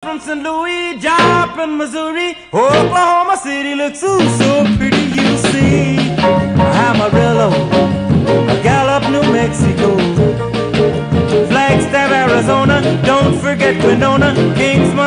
from St. Louis, Joplin, Missouri, Oklahoma City looks ooh so pretty, you see. Amarillo, Gallup, New Mexico, Flagstaff, Arizona, don't forget Winona, Kings,